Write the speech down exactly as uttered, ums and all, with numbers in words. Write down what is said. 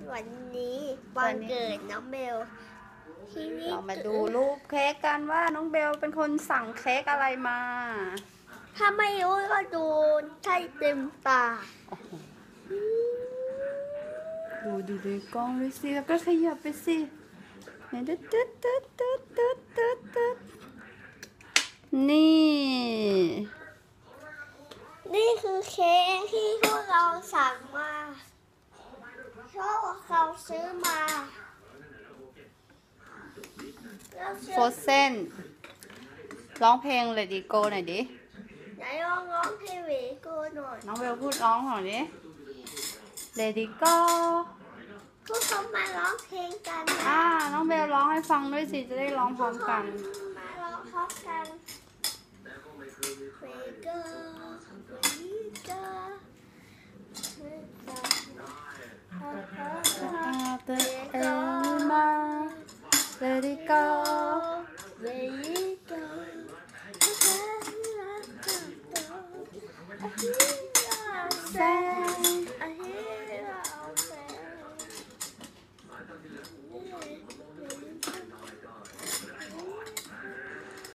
วันนี้วันเกิดน้องเบลทีนี้เรามาดูรูปเค้กกันว่าน้องเบลเป็นคนสั่งเค้กอะไรมาถ้าไม่รู้ก็ดูใช่เต็มตาดูดูดูกล้องเลยสิแล้วก็ขยับไปสิตึ๊ดตึ๊ดตึ๊ดตึ๊ดตึ๊ดตึ๊ดตึ๊ดนี่นี่คือเค้กที่พวกเราสั่งมาเพราะว่าเขาซื้อมาโฟเซนร้องเพลงเลยดีโกหน่อยดิไหนลองร้องให้เวโก้หน่อยน้องเบลพูดร้องหน่อยดิ Let it go พวกเขามาร้องเพลงกันนะอ่าน้องเบลร้องให้ฟังด้วยสิจะได้ร้องพร้อมกันมาร้องพร้อมกันเวโก้เวโก้ The Elma Let it go เวโก้ Say